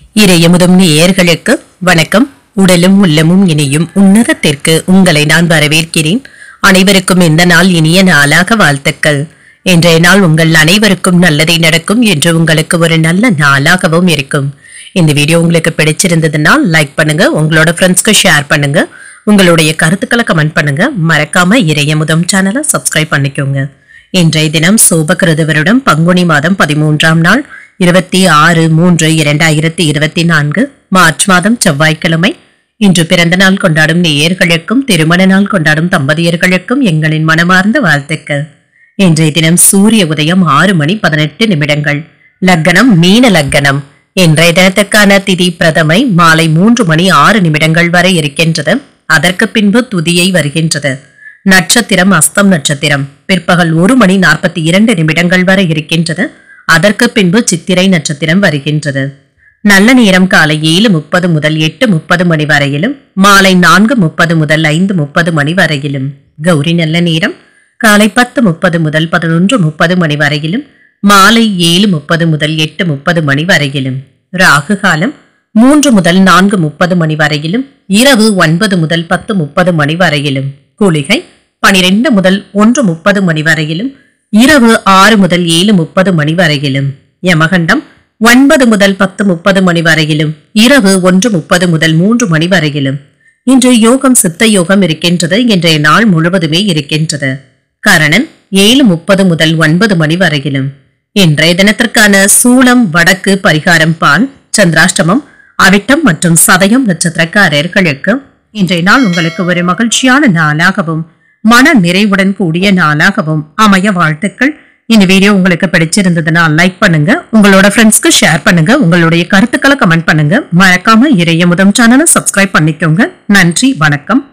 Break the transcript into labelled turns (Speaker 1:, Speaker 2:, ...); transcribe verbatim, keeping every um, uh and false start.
Speaker 1: இறையமுதும் நேயர்களுக்கு வணக்கம். உடலும் உள்ளமும் இணையும் உன்னதத்திற்கு உங்களை நான் வரவேற்கிறேன். அனைவருக்கும் இந்த நாள் இனிய நாளாக வாழ்த்துக்கள். இன்றைய நாள் உங்கள் அனைவருக்கும் நல்லதே நடக்கும் என்று உங்களுக்கு ஒரு நல்ல நாளாகவும் இருக்கும். இந்த வீடியோ உங்களுக்கு பிடிச்சிருந்ததுன்னா லைக் பண்ணுங்க, உங்களோட ஃப்ரெண்ட்ஸ்க்கு ஷேர் பண்ணுங்க, உங்களுடைய கருத்துக்களை கமெண்ட் பண்ணுங்க. மறக்காம இறையமுதம் சேனலை சப்ஸ்கிரைப் பண்ணிக்கோங்க. இன்றைய தினம் சோபகிருத வருடம் பங்குனி மாதம் பதிமூன்றாம் நாள் இருபத்தி ஆறு மூன்று இரண்டாயிரத்தி இருபத்தி நான்கு மார்ச் மாதம் செவ்வாய்க்கிழமை. இன்று பிறந்த நாள் கொண்டாடும் நேயர்களுக்கும் திருமண நாள் கொண்டாடும் தம்பதியர்களுக்கும் எங்களின் மனமார்ந்த வாழ்த்துக்கள். இன்றைய தினம் சூரிய உதயம் ஆறு மணி பதினெட்டு நிமிடங்கள். லக்னம் மீன லக்னம். இன்றைய தினத்துக்கான திதி பிரதமை மாலை மூன்று மணி ஆறு நிமிடங்கள் வரை இருக்கின்றது. அதற்கு பின்பு துதியை வருகின்றது. நட்சத்திரம் அஸ்தம் நட்சத்திரம் பிற்பகல் ஒரு மணி நாற்பத்தி இரண்டு நிமிடங்கள் வரை இருக்கின்றது. அதற்கு பின்பு சித்திரை நட்சத்திரம் வருகின்றது. நல்ல நேரம் காலை ஏழு முப்பது முதல் எட்டு முப்பது மணி வரையிலும், மாலை நான்கு முப்பது முதல் ஐந்து முப்பது மணி வரையிலும். கௌரி நல்ல நேரம் காலை பத்து முப்பது முதல் பதினொன்று முப்பது மணி வரையிலும், மாலை ஏழு முப்பது முதல் எட்டு முப்பது மணி வரையிலும். ராகு காலம் மூன்று முதல் நான்கு முப்பது மணி வரையிலும், இரவு ஒன்பது முதல் பத்து முப்பது மணி வரையிலும். குளிகை பனிரெண்டு முதல் ஒன்று முப்பது மணி வரையிலும், இரவு ஆறு முதல் ஏழு முப்பது மணி வரையிலும். யமகண்டம் ஒன்பது முதல் பத்து முப்பது மணி வரையிலும், இரவு ஒன்று முப்பது முதல் மூன்று மணி வரையிலும். இன்று யோகம் சித்த யோகம் இருக்கின்றது. இன்றைய நாள் முழுவதுமே இருக்கின்றது. கரணன் ஏழு முப்பது முதல் ஒன்பது மணி வரையிலும். இன்றைய தினத்திற்கான சூளம் வடக்கு, பரிகாரம் பால். சந்திராஷ்டமம் அவிட்டம் மற்றும் சதயம் நட்சத்திரக்காரர்களுக்கு இன்றைய நாள் உங்களுக்கு ஒரு மகிழ்ச்சியான நாளாகவும் மன நிறைவுடன் கூடிய நாளாகவும் அமைய வாழ்த்துக்கள். இந்த வீடியோ உங்களுக்கு பிடிச்சிருந்ததுன்னா லைக் பண்ணுங்க, உங்களோட ஃப்ரெண்ட்ஸ்க்கு ஷேர் பண்ணுங்க, உங்களுடைய கருத்துக்களை கமெண்ட் பண்ணுங்க. மறக்காம இறையமுதம் சேனலை சப்ஸ்கிரைப் பண்ணிக்கோங்க. நன்றி, வணக்கம்.